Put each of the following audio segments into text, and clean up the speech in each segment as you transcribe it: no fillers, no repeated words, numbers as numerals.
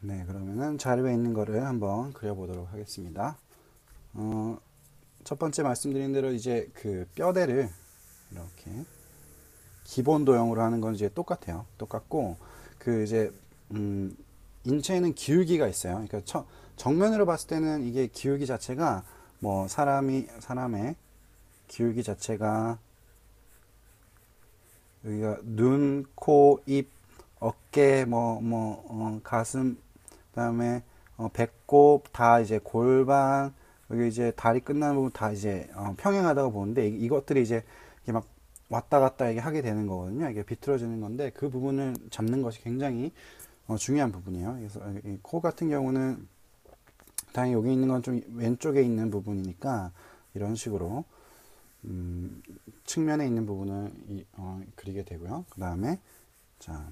네, 그러면은 자료에 있는 거를 한번 그려보도록 하겠습니다. 첫 번째 말씀드린 대로 이제 그 뼈대를 이렇게 기본 도형으로 하는 건 이제 똑같아요. 똑같고 그 이제 음, 인체에는 기울기가 있어요. 그러니까 정면으로 봤을 때는 이게 기울기 자체가 뭐 사람의 기울기 자체가 여기가 눈, 코, 입, 어깨, 가슴, 그다음에 배꼽 다 이제 골반 여기 이제 다리 끝나는 부분 다 이제 평행하다고 보는데 이것들이 이제 이게 막 왔다 갔다 이게 하게 되는 거거든요. 이게 비틀어지는 건데 그 부분을 잡는 것이 굉장히 중요한 부분이에요. 그래서 이코 같은 경우는 당연히 여기 있는 건 좀 왼쪽에 있는 부분이니까 이런 식으로 측면에 있는 부분을 그리게 되고요. 그 다음에 자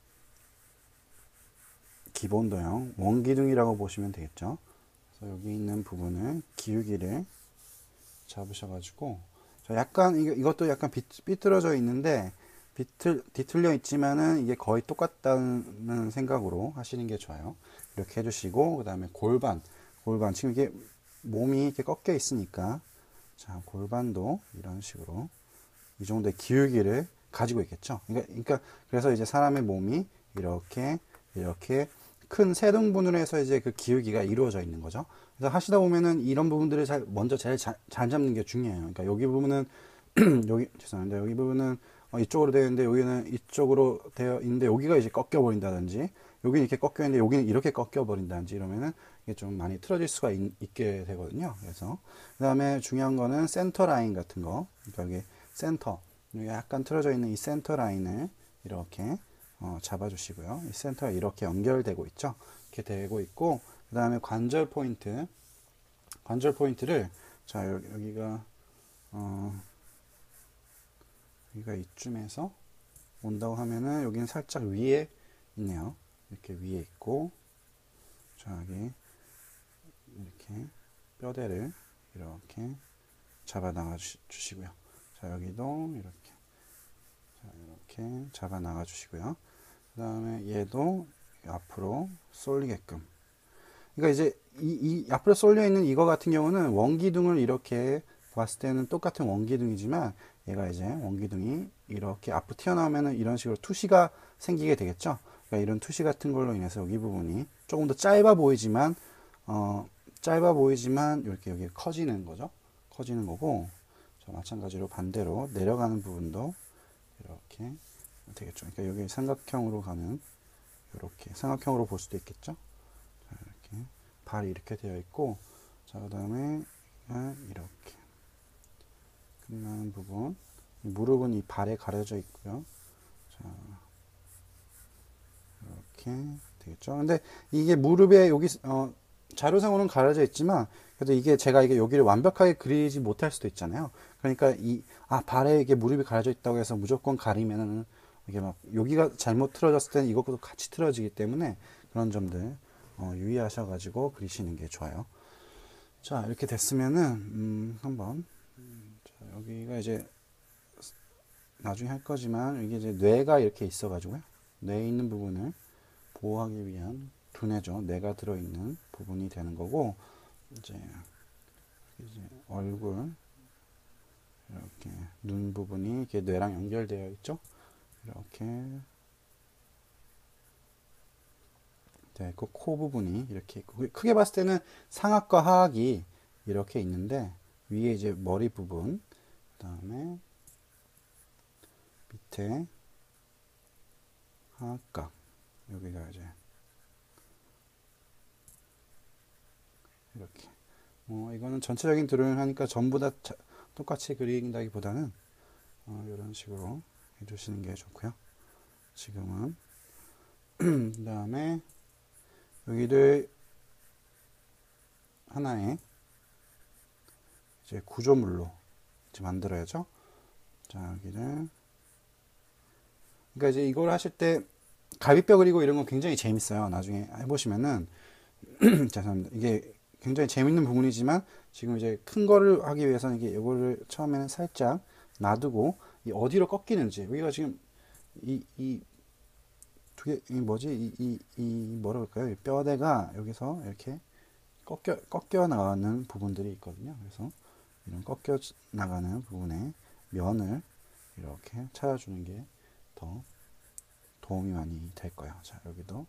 기본 도형 원기둥이라고 보시면 되겠죠. 그래서 여기 있는 부분을 기울기를 잡으셔가지고 약간 이것도 약간 삐뚤어져 있는데 뒤틀려 있지만은 이게 거의 똑같다는 생각으로 하시는 게 좋아요. 이렇게 해주시고 그 다음에 골반 지금 이게 몸이 이렇게 꺾여 있으니까 자 골반도 이런 식으로 이 정도의 기울기를 가지고 있겠죠. 그러니까 그래서 이제 사람의 몸이 이렇게 큰 세 등분으로 해서 이제 그 기울기가 이루어져 있는 거죠. 그래서 하시다 보면은 이런 부분들을 먼저 제일 잘 잡는 게 중요해요. 그러니까 여기 부분은 여기 죄송합니다. 여기 부분은 이쪽으로 되어 있는데 여기는 이쪽으로 되어 있는데 여기가 이제 꺾여 버린다든지 여기는 이렇게 꺾여 있는데 여기는 이렇게 꺾여 버린다든지 이러면은 이게 좀 많이 틀어질 수가 게 되거든요. 그래서 그다음에 중요한 거는 센터 라인 같은 거. 그러니까 여기 센터 여기 약간 틀어져 있는 이 센터 라인을 이렇게 잡아주시고요. 이 센터가 이렇게 연결되고 있죠. 이렇게 되고 있고 그 다음에 관절 포인트를 자 여기가 이쯤에서 온다고 하면은 여기는 살짝 위에 있네요. 이렇게 위에 있고 자 여기 이렇게 뼈대를 이렇게 잡아 나가 주시고요. 자 여기도 이렇게 잡아 나가 주시고요. 그 다음에 얘도 앞으로 쏠리게끔. 그러니까 이제 이 앞으로 쏠려 있는 이거 같은 경우는 원기둥을 이렇게 봤을 때는 똑같은 원기둥이지만 얘가 이제 원기둥이 이렇게 앞으로 튀어나오면은 이런 식으로 투시가 생기게 되겠죠. 그러니까 이런 투시 같은 걸로 인해서 여기 부분이 조금 더 짧아 보이지만 이렇게 여기 커지는 거죠. 커지는 거고 마찬가지로 반대로 내려가는 부분도 이렇게 되겠죠. 그러니까 여기 삼각형으로 가는 이렇게 삼각형으로 볼 수도 있겠죠. 자, 이렇게 발이 이렇게 되어 있고 자 그다음에 이렇게 끝나는 부분 무릎은 이 발에 가려져 있고요. 자 이렇게 되겠죠. 근데 이게 무릎에 여기 자료상으로는 가려져 있지만 그래도 제가 이게 여기를 완벽하게 그리지 못할 수도 있잖아요. 그러니까 발에 이게 무릎이 가려져 있다고 해서 무조건 가리면은 이게 막 여기가 잘못 틀어졌을 때는 이것도 같이 틀어지기 때문에 그런 점들 유의하셔가지고 그리시는 게 좋아요. 자 이렇게 됐으면은 한번 자, 여기가 이제 나중에 할 거지만 이게 이제 뇌가 이렇게 있어가지고요. 뇌에 있는 부분을 보호하기 위한 두뇌죠. 뇌가 들어있는 부분이 되는 거고 이제 얼굴 이렇게 눈 부분이 이렇게 뇌랑 연결되어 있죠. 이렇게 돼 있고 코 부분이 이렇게 있고 크게 봤을 때는 상악과 하악이 이렇게 있는데 위에 이제 머리 부분 그다음에 밑에 하악각 여기가 이제 이렇게 이거는 전체적인 드로잉을 하니까 전부 다 똑같이 그린다기보다는 이런 식으로 해주시는 게 좋고요. 지금은 그 다음에 여기를 하나의 이제 구조물로 이제 만들어야죠. 자 여기를 그러니까 이제 이걸 하실 때 갈비뼈 그리고 이런 건 굉장히 재밌어요. 나중에 해보시면은 죄송합니다. 이게 굉장히 재밌는 부분이지만 지금 이제 큰 거를 하기 위해서는 이게 이거를 처음에는 살짝 놔두고 어디로 꺾이는지 여기가 지금 이 그게 이 뭐지? 뭐라 그럴까요? 이 뼈대가 여기서 이렇게 꺾여 나가는 부분들이 있거든요. 그래서 이런 꺾여 나가는 부분의 면을 이렇게 찾아주는 게 더 도움이 많이 될 거예요. 자, 여기도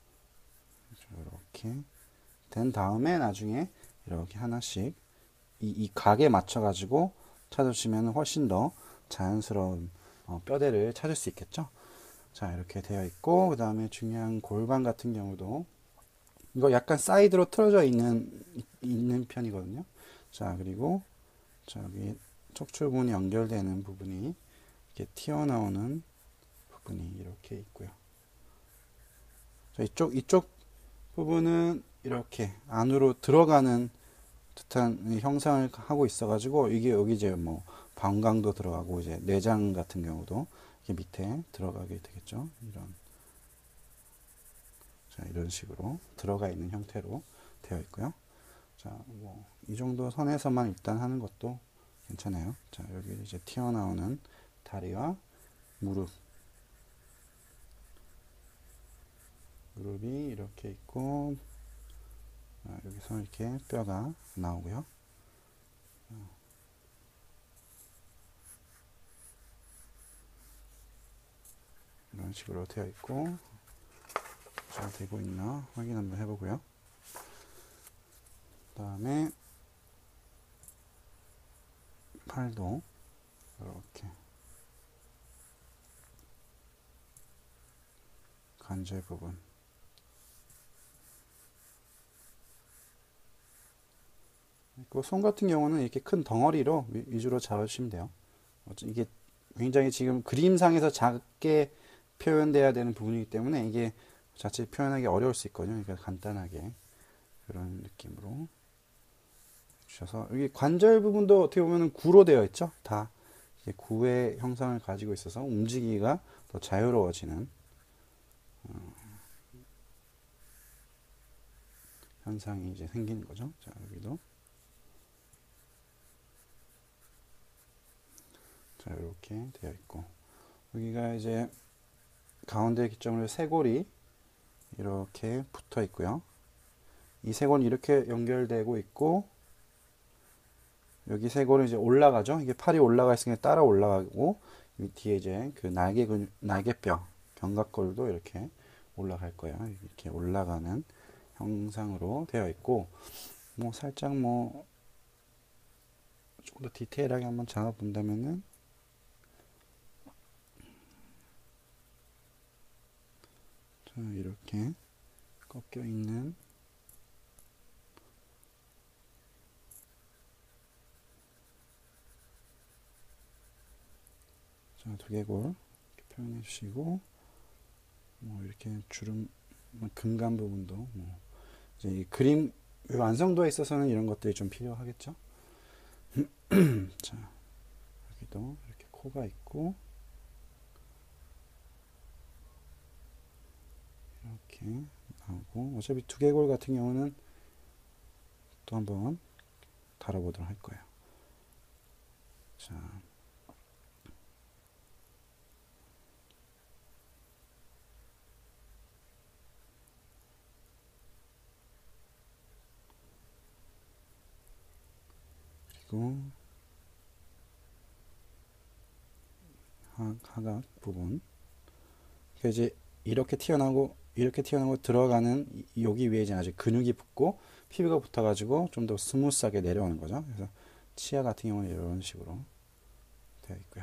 이렇게 된 다음에 나중에 이렇게 하나씩 이 각에 맞춰 가지고 찾으시면 훨씬 더 자연스러운 뼈대를 찾을 수 있겠죠. 자, 이렇게 되어 있고, 그 다음에 중요한 골반 같은 경우도 이거 약간 사이드로 틀어져 있는 편이거든요. 자, 그리고 저기 척추부분이 연결되는 부분이 이렇게 튀어나오는 부분이 이렇게 있고요. 자, 이쪽 부분은 이렇게 안으로 들어가는 듯한 형상을 하고 있어가지고 이게 여기 이제 뭐 방광도 들어가고 이제 내장 같은 경우도 이렇게 밑에 들어가게 되겠죠. 자, 이런 식으로 들어가 있는 형태로 되어 있고요. 자, 뭐 이 정도 선에서만 일단 하는 것도 괜찮아요. 자, 여기 이제 튀어나오는 다리와 무릎이 이렇게 있고, 여기서 이렇게 뼈가 나오고요. 이런 식으로 되어 있고, 잘 되고 있나 확인 한번 해보고요. 그 다음에 팔도 이렇게 관절 부분, 그 손 같은 경우는 이렇게 큰 덩어리로 위주로 잡으시면 돼요. 이게 굉장히 지금 그림상에서 작게 표현돼야 되는 부분이기 때문에 이게 자체 표현하기 어려울 수 있거든요. 그러니까 간단하게 그런 느낌으로 주셔서, 여기 관절 부분도 어떻게 보면 구로 되어 있죠. 다 구의 형상을 가지고 있어서 움직이기가 더 자유로워지는 현상이 이제 생기는 거죠. 자, 여기도 자, 이렇게 되어 있고, 여기가 이제 가운데 기점으로 쇄골이 이렇게 붙어 있고요. 이 쇄골이 이렇게 연결되고 있고, 여기 쇄골은 이제 올라가죠. 이게 팔이 올라가 있으니까 따라 올라가고, 이 뒤에 이제 그 날개뼈, 견갑골도 이렇게 올라갈 거예요. 이렇게 올라가는 형상으로 되어 있고, 뭐 살짝 뭐 조금 더 디테일하게 한번 잡아본다면은, 자, 이렇게 꺾여 있는, 자, 두개골 이렇게 표현해 주시고, 뭐 이렇게 주름, 근간 부분도 뭐 이제 이 그림 완성도에 있어서는 이런 것들이 좀 필요하겠죠. 자, 여기도 이렇게 코가 있고, 이렇게 나오고, 어차피 두개골 같은 경우는 또 한번 다뤄보도록 할 거예요. 자, 그리고 하각 부분, 그러니까 이제 이렇게 튀어나오고 들어가는 여기 위에 이제 아직 근육이 붙고 피부가 붙어가지고 좀 더 스무스하게 내려오는 거죠. 그래서 치아 같은 경우는 이런 식으로 되어 있고요.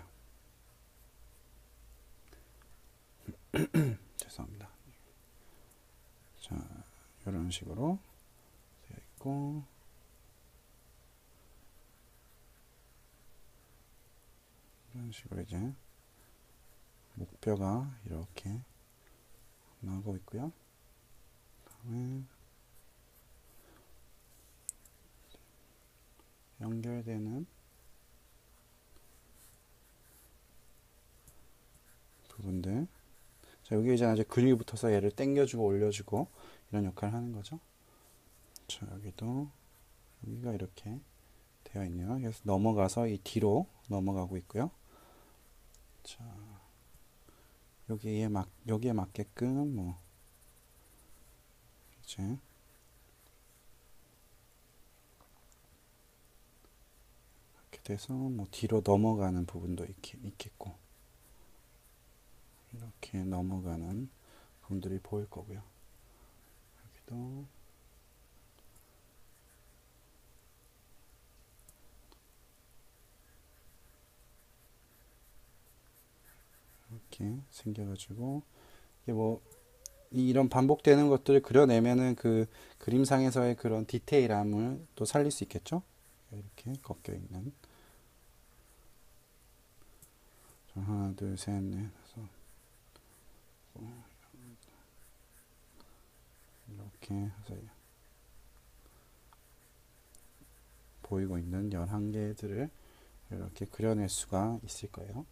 죄송합니다. 자, 이런 식으로 되어 있고, 이런 식으로 이제 목뼈가 이렇게 나오고 있고요. 다음에 연결되는 부분들. 자, 여기 이제 아직 근육이 붙어서 얘를 당겨주고 올려주고 이런 역할을 하는 거죠. 자, 여기가 이렇게 되어 있네요. 그래서 넘어가서 이 뒤로 넘어가고 있고요. 자, 여기에 맞게끔 뭐 이제 이렇게 돼서 뭐 뒤로 넘어가는 부분도 있겠고 이렇게 넘어가는 부분들이 보일 거고요. 여기도 이렇게 생겨가지고 이게 뭐 이런 반복되는 것들을 그려내면은 그 그림상에서의 그런 디테일함을 또 살릴 수 있겠죠? 이렇게 꺾여 있는 하나 둘셋넷 다섯 이렇게 해서 보이고 있는 11개들을 이렇게 그려낼 수가 있을 거예요.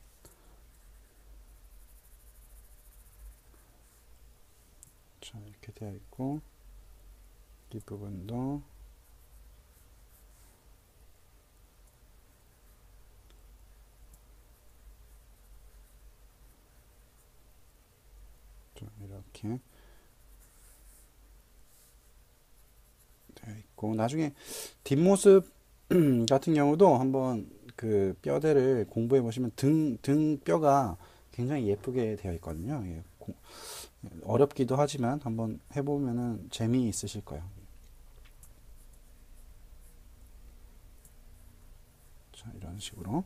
자, 이렇게 되어 있고 이 부분도 이렇게 되어 있고 나중에 뒷모습 같은 경우도 한번 그 뼈대를 공부해 보시면 등 뼈가 굉장히 예쁘게 되어 있거든요. 예, 어렵기도 하지만 한번 해보면은 재미있으실 거예요. 자, 이런 식으로.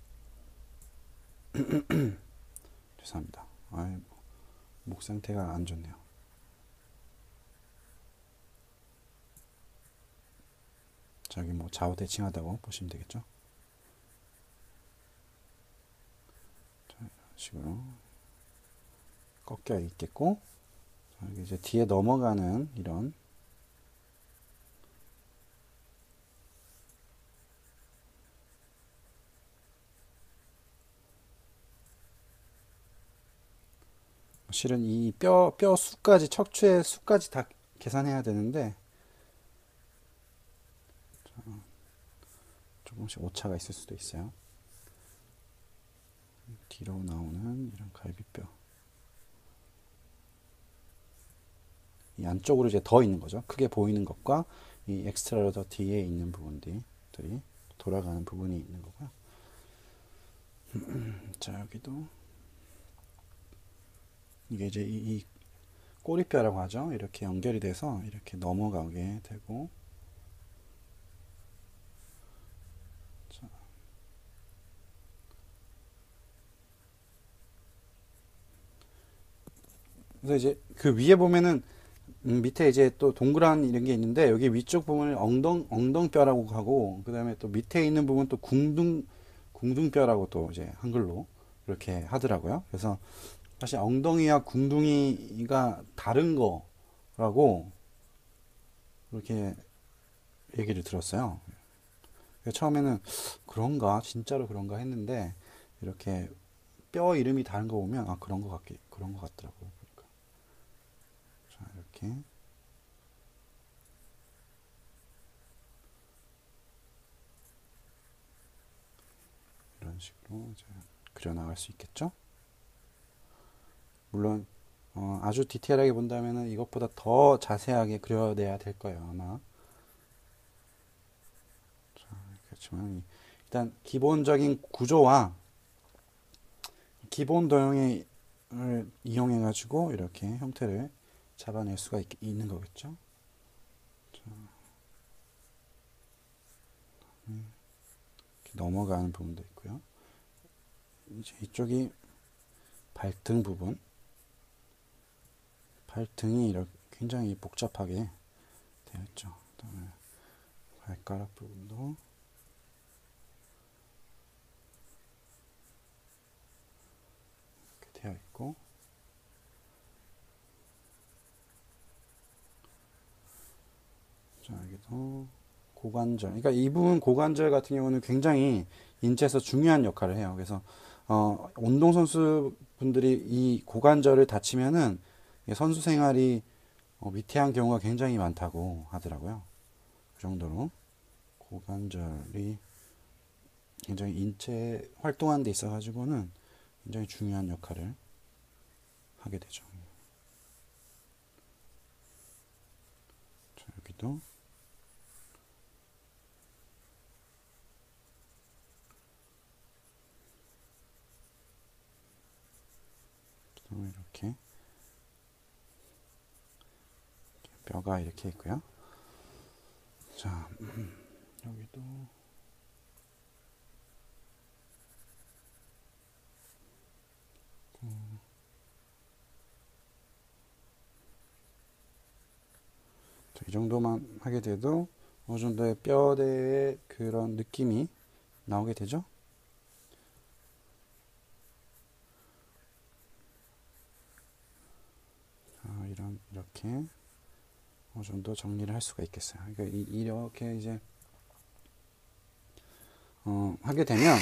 죄송합니다. 목 상태가 안 좋네요. 자, 여기 뭐 좌우대칭하다고 보시면 되겠죠. 자, 이런 식으로 꺾여 있겠고, 자, 여기 이제 뒤에 넘어가는 이런 실은 이 뼈 수까지 척추의 수까지 다 계산해야 되는데 조금씩 오차가 있을 수도 있어요. 뒤로 나오는 이런 갈비뼈 이 안쪽으로 이제 더 있는 거죠. 크게 보이는 것과 이 엑스트라로 더 뒤에 있는 부분들이 돌아가는 부분이 있는 거고요. 자, 여기도 이게 이제 이 꼬리뼈라고 하죠. 이렇게 연결이 돼서 이렇게 넘어가게 되고 자, 그래서 이제 그 위에 보면은 밑에 이제 또 동그란 이런 게 있는데 여기 위쪽 부분을 엉덩뼈라고 하고 그 다음에 또 밑에 있는 부분 또 궁둥뼈라고 또 이제 한글로 이렇게 하더라고요. 그래서 사실 엉덩이와 궁둥이가 다른 거라고 이렇게 얘기를 들었어요. 처음에는 그런가 진짜로 그런가 했는데 이렇게 뼈 이름이 다른 거 보면 그런 거 같더라고요. 그러니까. 자, 이렇게 이런 식으로 이제 그려나갈 수 있겠죠. 물론 아주 디테일하게 본다면 이것보다 더 자세하게 그려내야 될 거예요 아마. 자, 그렇지만 일단 기본적인 구조와 기본 도형을 이용해 가지고 이렇게 형태를 잡아낼 수가 있는 거겠죠. 자, 이렇게 넘어가는 부분도 있고요. 이제 이쪽이 발등 부분, 발등이 이렇게 굉장히 복잡하게 되어 있죠. 그다음에 발가락 부분도 이렇게 되어 있고, 자, 여기도 고관절. 그러니까 이 부분 고관절 같은 경우는 굉장히 인체에서 중요한 역할을 해요. 그래서 운동선수 분들이 이 고관절을 다치면은 선수 생활이 위태한 경우가 굉장히 많다고 하더라고요. 그 정도로 고관절이 굉장히 인체 활동하는 데 있어 가지고는 굉장히 중요한 역할을 하게 되죠. 자, 여기도 이렇게 뼈가 이렇게 있고요. 자, 여기도 이 정도만 하게 돼도 어느 정도의 뼈대의 그런 느낌이 나오게 되죠. 자, 이렇게 어느 정도 정리를 할 수가 있겠어요. 그러니까 이렇게 이제 하게 되면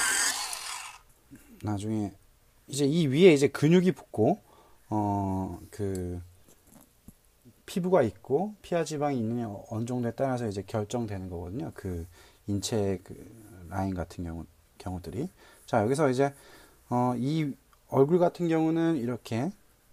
나중에 이제 이 위에 이제 근육이 붙고 그 피부가 있고 피하 지방이 있느냐 어느 정도에 따라서 이제 결정되는 거거든요. 그 인체 그 라인 같은 경우들이. 자, 여기서 이제 이 얼굴 같은 경우는 이렇게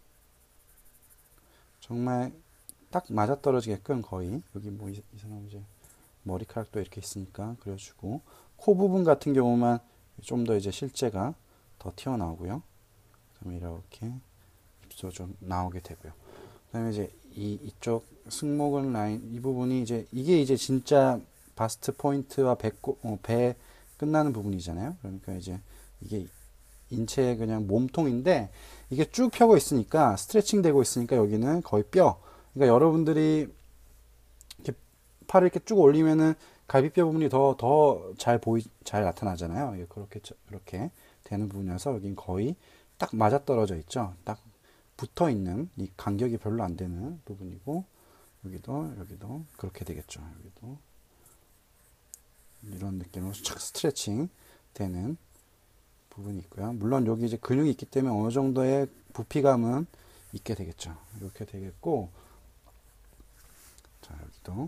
정말 딱 맞아떨어지게끔 거의 여기 뭐 이 사람 이제 머리카락도 이렇게 있으니까 그려주고 코 부분 같은 경우만 좀 더 이제 실제가 더 튀어나오고요. 그다음에 이렇게 입도 좀 나오게 되고요. 그다음에 이제 이쪽 승모근 라인 이 부분이 이제 이게 이제 진짜 바스트 포인트와 배 끝나는 부분이잖아요. 그러니까 이제 이게 인체의 그냥 몸통인데 이게 쭉 펴고 있으니까 스트레칭 되고 있으니까 여기는 거의 뼈. 그러니까 여러분들이 이렇게 팔을 이렇게 쭉 올리면은 갈비뼈 부분이 더 잘 나타나잖아요. 그렇게 되는 부분이어서 여긴 거의 딱 맞아떨어져 있죠. 딱 붙어 있는 이 간격이 별로 안 되는 부분이고 여기도 그렇게 되겠죠. 여기도 이런 느낌으로 착 스트레칭 되는 부분이 있고요. 물론 여기 이제 근육이 있기 때문에 어느 정도의 부피감은 있게 되겠죠. 이렇게 되겠고, 자, 여기도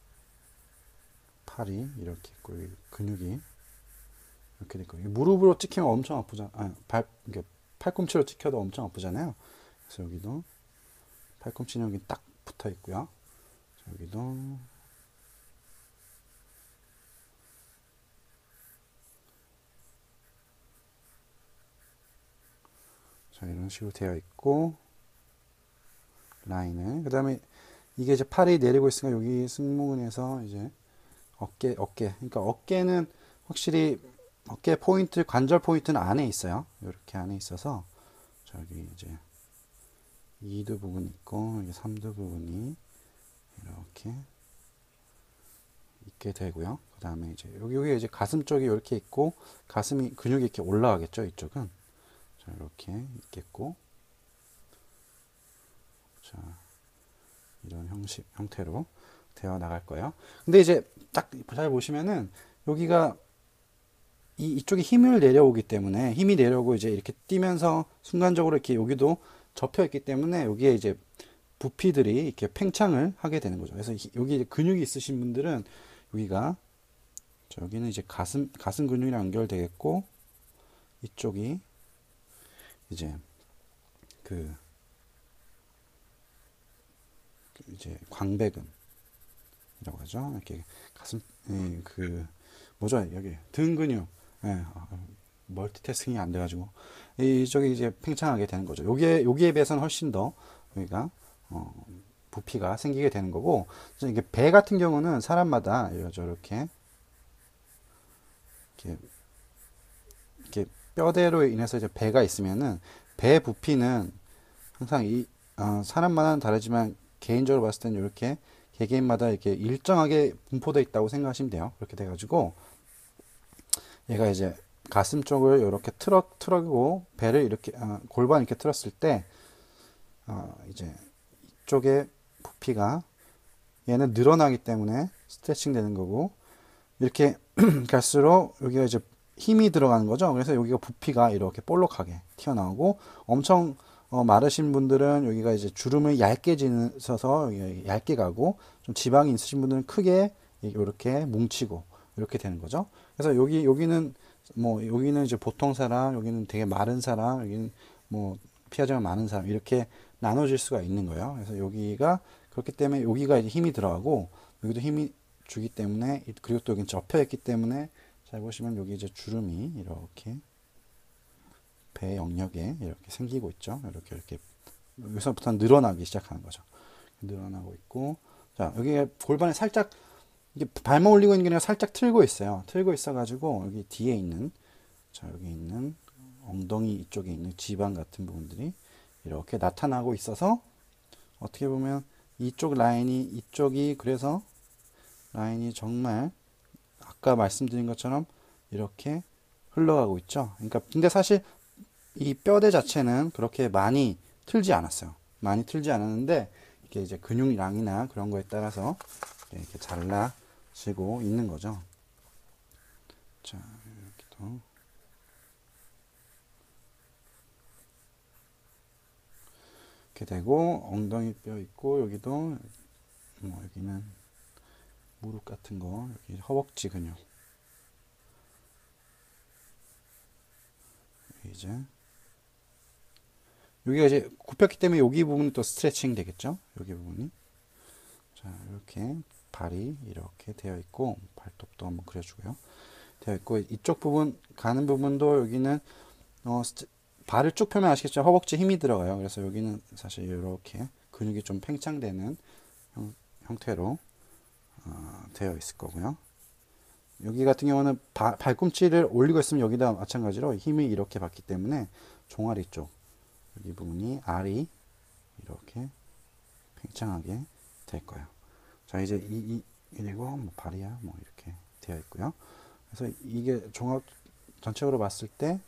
팔이 이렇게 있고, 여기 근육이 이렇게 되고, 무릎으로 찍히면 엄청 아프잖아. 이게 팔꿈치로 찍혀도 엄청 아프잖아요. 그래서 여기도 팔꿈치는 여기 딱 붙어 있고요. 자, 여기도 자, 이런 식으로 되어 있고, 라인을. 그 다음에 이게 이제 팔이 내리고 있으니까 여기 승모근에서 이제 어깨. 그러니까 어깨는 확실히 어깨 포인트, 관절 포인트는 안에 있어요. 이렇게 안에 있어서 저기 이제 2두 부분이 있고, 여기 3두 부분이 이렇게 있게 되고요. 그 다음에 이제 여기 이제 가슴 쪽이 이렇게 있고, 가슴이 근육이 이렇게 올라가겠죠. 이쪽은. 자, 이렇게 있겠고, 자, 이런 형태로 되어 나갈 거예요. 근데 이제 딱 잘 보시면은 여기가 이쪽에 힘을 내려오기 때문에 힘이 내려오고 이제 이렇게 뛰면서 순간적으로 이렇게 여기도 접혀 있기 때문에 여기에 이제 부피들이 이렇게 팽창을 하게 되는 거죠. 그래서 여기 근육이 있으신 분들은 여기가 여기는 이제 가슴 근육이랑 연결되겠고, 이쪽이 이제 이제 광배근이라고 하죠. 이렇게 가슴 뭐죠? 여기 등 근육. 예, 멀티태스킹이 안 돼가지고 이쪽이 이제 팽창하게 되는 거죠. 여기에 비해서는 훨씬 더 여기가 부피가 생기게 되는 거고, 이게 배 같은 경우는 사람마다 이렇게 뼈대로 인해서 이제 배가 있으면은 배 부피는 항상 사람마다는 다르지만 개인적으로 봤을 때는 이렇게 개개인마다 이렇게 일정하게 분포되어 있다고 생각하시면 돼요. 그렇게 돼가지고 얘가 이제 가슴 쪽을 이렇게 틀어고 배를 이렇게 골반 이렇게 틀었을 때 이제 이쪽에 부피가 얘는 늘어나기 때문에 스트레칭 되는 거고, 이렇게 갈수록 여기가 이제 힘이 들어가는 거죠. 그래서 여기가 부피가 이렇게 볼록하게 튀어나오고, 엄청 마르신 분들은 여기가 이제 주름을 얇게 지서서 얇게 가고, 좀 지방이 있으신 분들은 크게 이렇게 뭉치고 이렇게 되는 거죠. 그래서 여기는 이제 보통 사람, 여기는 되게 마른 사람, 여기는 뭐 피하자가 많은 사람 이렇게 나눠질 수가 있는 거예요. 그래서 여기가 그렇기 때문에 여기가 이제 힘이 들어가고 여기도 힘이 주기 때문에 그리고 또 여기 접혀 있기 때문에 잘 보시면 여기 이제 주름이 이렇게 배 영역에 이렇게 생기고 있죠. 이렇게 여기서부터 늘어나기 시작하는 거죠. 늘어나고 있고 자 여기 골반에 살짝 이게 발만 올리고 있는 게 아니라 살짝 틀고 있어요. 틀고 있어가지고 여기 뒤에 있는 자 여기 있는 엉덩이 이쪽에 있는 지방 같은 부분들이 이렇게 나타나고 있어서 어떻게 보면 이쪽 라인이 이쪽이 그래서 라인이 정말 아까 말씀드린 것처럼 이렇게 흘러가고 있죠. 그러니까 근데 사실 이 뼈대 자체는 그렇게 많이 틀지 않았어요. 많이 틀지 않았는데 이게 이제 근육량이나 그런 거에 따라서 이렇게 잘라지고 있는 거죠. 자, 여기도 이렇게 되고 엉덩이 뼈 있고 여기도 뭐 여기는 무릎 같은 거 여기 허벅지 근육 이제 여기가 이제 굽혔기 때문에 여기 부분이 또 스트레칭 되겠죠. 여기 부분이 자 이렇게 발이 이렇게 되어 있고 발톱도 한번 그려주고요. 되어 있고 이쪽 부분 가는 부분도 여기는 발을 쭉 펴면 아시겠죠? 허벅지 힘이 들어가요. 그래서 여기는 사실 이렇게 근육이 좀 팽창되는 형태로 되어 있을 거고요. 여기 같은 경우는 발꿈치를 올리고 있으면 여기다 마찬가지로 힘이 이렇게 받기 때문에 종아리 쪽 여기 부분이 알이 이렇게 팽창하게 될 거예요. 자 이제 그리고 뭐 발이야 뭐 이렇게 되어 있고요. 그래서 이게 종합 전체적으로 봤을 때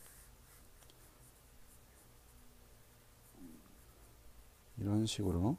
이런 식으로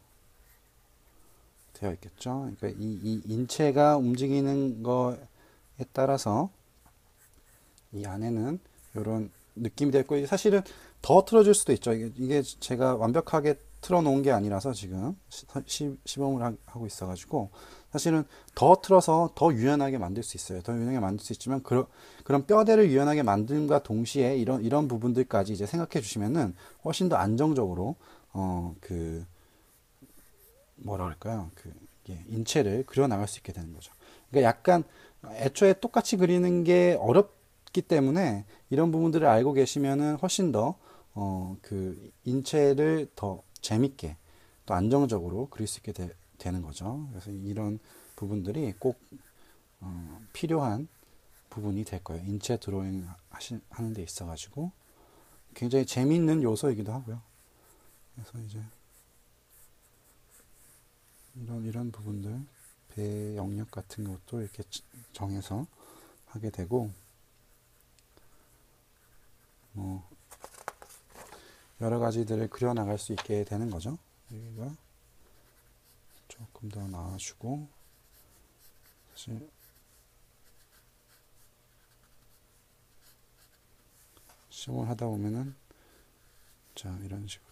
되어 있겠죠. 그러니까 이 인체가 움직이는 거에 따라서 이 안에는 이런 느낌이 됐고 사실은 더 틀어줄 수도 있죠. 이게 제가 완벽하게 틀어놓은 게 아니라서 지금 시범을 하고 있어가지고 사실은 더 틀어서 더 유연하게 만들 수 있어요. 더 유연하게 만들 수 있지만 그런 뼈대를 유연하게 만듦과 동시에 이런 부분들까지 이제 생각해 주시면은 훨씬 더 안정적으로 그 뭐라 그럴까요? 인체를 그려 나갈 수 있게 되는 거죠. 그러니까 약간 애초에 똑같이 그리는 게 어렵기 때문에 이런 부분들을 알고 계시면은 훨씬 더 그 인체를 더 재밌게 또 안정적으로 그릴 수 있게 되는 거죠. 그래서 이런 부분들이 꼭 필요한 부분이 될 거예요. 인체 드로잉 하는 데 있어가지고 굉장히 재미있는 요소이기도 하고요. 그래서 이제 이런 부분들 배 영역 같은 것도 이렇게 정해서 하게 되고 뭐 여러 가지들을 그려 나갈 수 있게 되는 거죠. 여기가 조금 더 나아주고 사실 시험을 하다 보면은 자 이런 식으로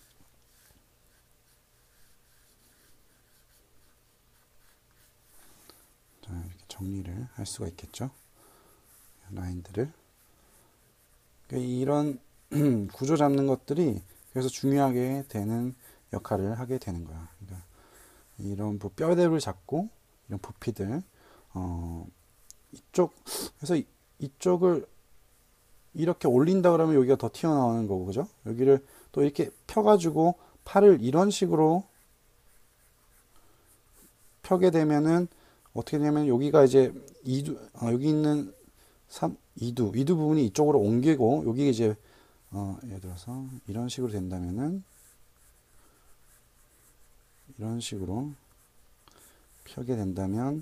자 이렇게 정리를 할 수가 있겠죠. 라인들을 이런 구조 잡는 것들이 그래서 중요하게 되는 역할을 하게 되는 거야. 그러니까 이런 뼈대를 잡고 이런 부피들 그래서 이쪽을 이렇게 올린다 그러면 여기가 더 튀어나오는 거고 그죠? 여기를 또 이렇게 펴가지고 팔을 이런 식으로 펴게 되면은 어떻게 되냐면 여기가 이제 여기 있는 이두 부분이 이쪽으로 옮기고 여기 이제 예를 들어서 이런 식으로 된다면은 이런 식으로 펴게 된다면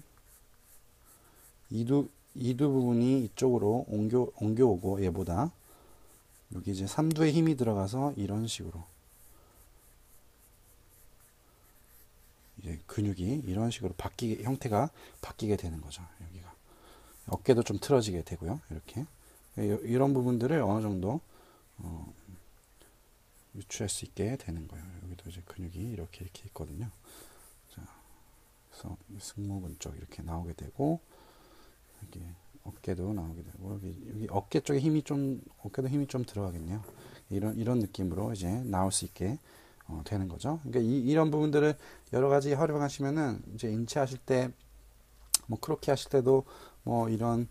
이두 부분이 이쪽으로 옮겨오고 얘보다 여기 이제 삼두에 힘이 들어가서 이런 식으로 이제 근육이 이런 식으로 형태가 바뀌게 되는 거죠. 여기가 어깨도 좀 틀어지게 되고요. 이렇게 이런 부분들을 어느 정도 유추할 수 있게 되는 거예요. 여기도 이제 근육이 이렇게 있거든요. 자, 그래서 승모근 쪽 이렇게 나오게 되고 이게 어깨도 나오게 되고 여기 어깨 쪽에 힘이 좀 어깨도 힘이 좀 들어가겠네요. 이런 느낌으로 이제 나올 수 있게 되는 거죠. 그러니까 이런 부분들을 여러 가지 활용하시면은 이제 인체하실 때 뭐 크로키 하실 때도 뭐 이런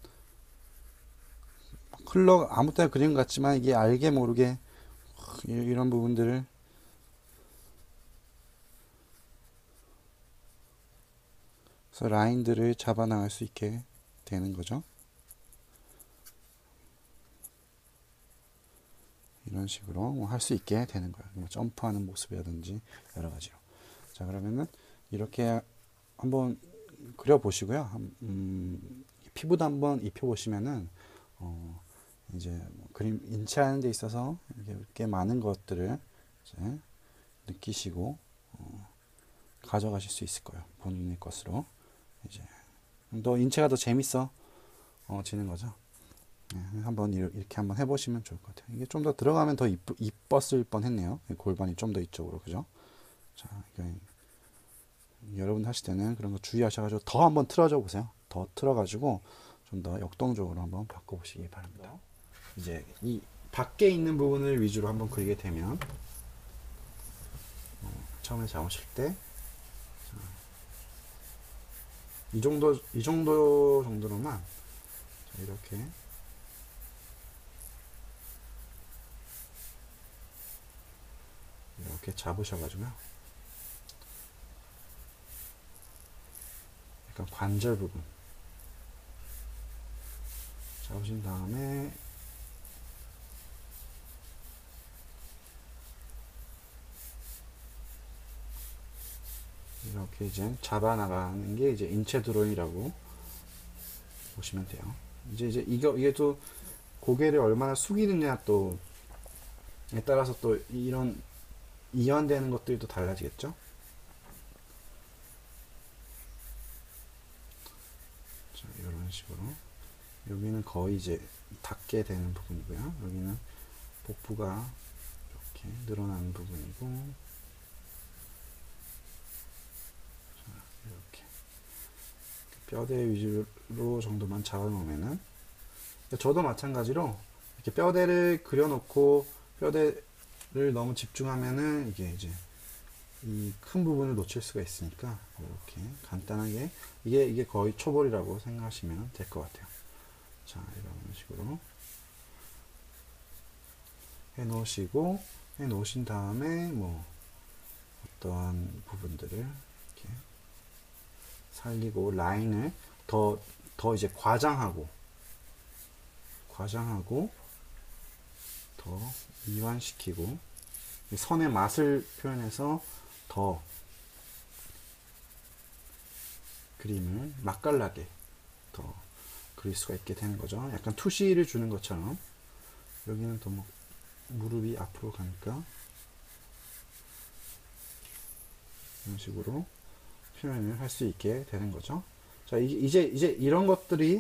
흘러 아무 때나 그림 같지만 이게 알게 모르게 이런 부분들을 그래서 라인들을 잡아 나갈 수 있게 되는 거죠. 이런 식으로 할 수 있게 되는 거예요. 뭐 점프하는 모습이라든지 여러 가지로. 자, 그러면은 이렇게 한번 그려 보시고요. 피부도 한번 입혀 보시면은 이제 뭐 그림 인체하는 데 있어서 이렇게 많은 것들을 이제 느끼시고 가져가실 수 있을 거예요. 본인의 것으로 이제 더 인체가 더 재밌어 지는 거죠. 네, 한번 이렇게 한번 해보시면 좋을 것 같아요. 이게 좀 더 들어가면 더 이뻤을 뻔했네요. 골반이 좀 더 이쪽으로 그죠? 자, 여러분 하실 때는 그런 거 주의하셔가지고 더 한번 틀어줘 보세요. 더 틀어가지고 좀 더 역동적으로 한번 바꿔보시기 바랍니다. 이제 이 밖에 있는 부분을 위주로 한번 그리게 되면 처음에 잡으실 때 이 정도 정도로만 이렇게 잡으셔가지고요. 약간 관절 부분 잡으신 다음에 이렇게 이제 잡아 나가는 게 이제 인체 드로잉이라고 보시면 돼요. 이제 이게 또 고개를 얼마나 숙이느냐 또에 따라서 또 이런 이완되는 것들이 또 달라지겠죠. 자, 이런 식으로 여기는 거의 이제 닿게 되는 부분이고요. 여기는 복부가 이렇게 늘어나는 부분이고, 자, 이렇게 뼈대 위주로 정도만 잡아놓으면은, 저도 마찬가지로 이렇게 뼈대를 그려놓고 뼈대를 너무 집중하면은 이게 이제 이 큰 부분을 놓칠 수가 있으니까 이렇게 간단하게 이게 거의 초벌이라고 생각하시면 될 것 같아요. 자, 이런 식으로 해 놓으신 다음에 뭐 어떠한 부분들을 이렇게 살리고 라인을 더 이제 과장하고 더 이완시키고 선의 맛을 표현해서 더 그림을 맛깔나게 더 그릴 수가 있게 되는 거죠. 약간 투시를 주는 것처럼 여기는 또 뭐 무릎이 앞으로 가니까 이런 식으로 표현을 할 수 있게 되는 거죠. 자, 이제 이런 것들이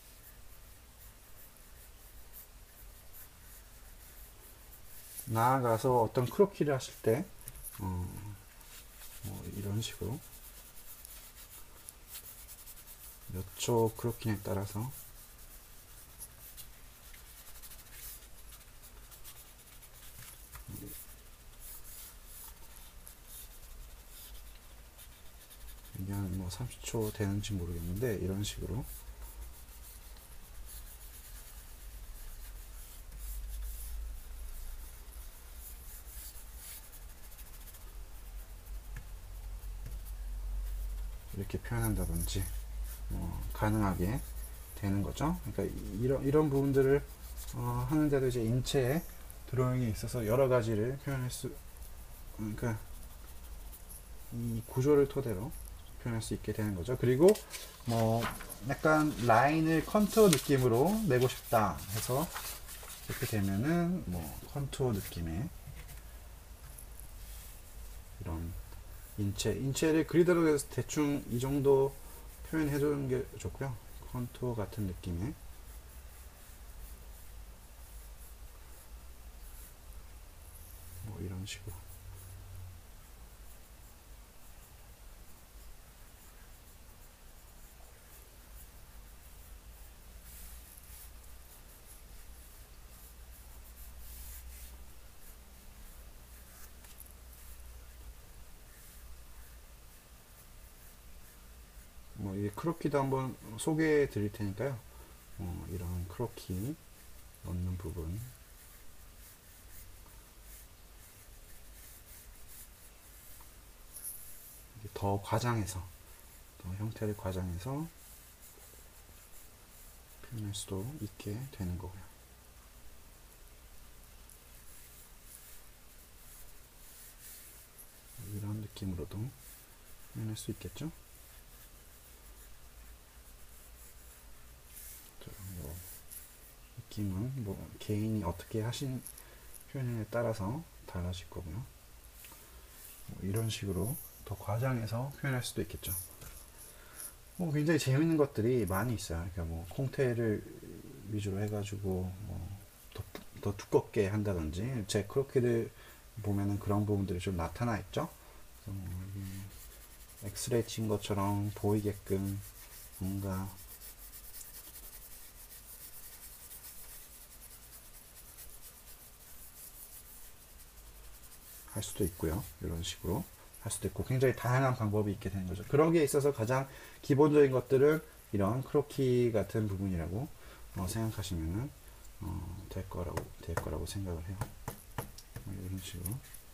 나아가서 어떤 크로키를 하실 때 뭐 이런 식으로 몇 초 크로키에 따라서 이게 뭐 30초 되는지 모르겠는데 이런 식으로 이렇게 표현한다든지 가능하게 되는 거죠. 그러니까 이런 부분들을 하는데도 이제 인체의 드로잉에 있어서 여러 가지를 표현할 수, 그러니까 이 구조를 토대로 표현할 수 있게 되는 거죠. 그리고 뭐 약간 라인을 컨투어 느낌으로 내고 싶다 해서 이렇게 되면은 뭐 컨투어 느낌의 이런 인체를 그리대로 해서 대충 이 정도 표현해 주는 게 좋고요. 컨투어 같은 느낌의 뭐 이런 식으로 크로키도 한번 소개해 드릴 테니까요. 이런 크로키 넣는 부분 더 과장해서, 더 형태를 과장해서 표현할 수도 있게 되는 거고요. 이런 느낌으로도 표현할 수 있겠죠. 뭐 느낌은 뭐 개인이 어떻게 하신 표현에 따라서 달라질 거고요. 뭐 이런 식으로 더 과장해서 표현할 수도 있겠죠. 굉장히 재밌는 것들이 많이 있어요. 그러니까 뭐 콩테를 위주로 해가지고 더 두껍게 한다든지, 제 크로키를 보면은 그런 부분들이 좀 나타나 있죠. 그래서 엑스레이 친 것처럼 보이게끔 뭔가 할 수도 있고요. 이런 식으로 할 수도 있고, 굉장히 다양한 방법이 있게 되는 거죠. 그러기에 있어서 가장 기본적인 것들은 이런 크로키 같은 부분이라고 생각하시면 될 거라고 생각을 해요. 이런 식으로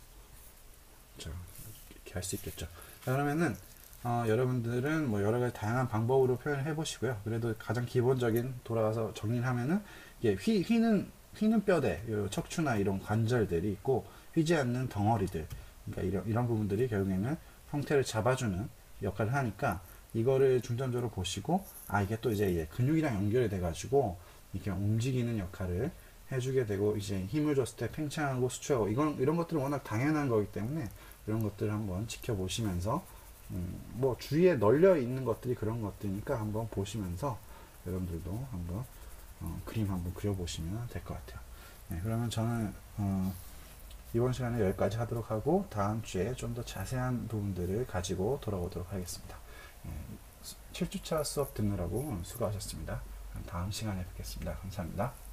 이렇게 할 수 있겠죠. 자, 그러면은 여러분들은 뭐 여러 가지 다양한 방법으로 표현을 해보시고요. 그래도 가장 기본적인 돌아가서 정리를 하면은, 이게 휘는 뼈대, 척추나 이런 관절들이 있고, 휘지 않는 덩어리들, 그러니까 이런 부분들이 결국에는 형태를 잡아주는 역할을 하니까, 이거를 중점적으로 보시고, 이게 또 이제 근육이랑 연결이 돼가지고 이렇게 움직이는 역할을 해주게 되고, 이제 힘을 줬을 때 팽창하고 수축하고, 이런 것들은 워낙 당연한 거기 때문에 이런 것들을 한번 지켜보시면서, 뭐 주위에 널려 있는 것들이 그런 것들이니까 한번 보시면서 여러분들도 한번 그림 한번 그려보시면 될 것 같아요. 네, 그러면 저는 이번 시간에 여기까지 하도록 하고, 다음 주에 좀 더 자세한 부분들을 가지고 돌아오도록 하겠습니다. 7주차 수업 듣느라고 수고하셨습니다. 다음 시간에 뵙겠습니다. 감사합니다.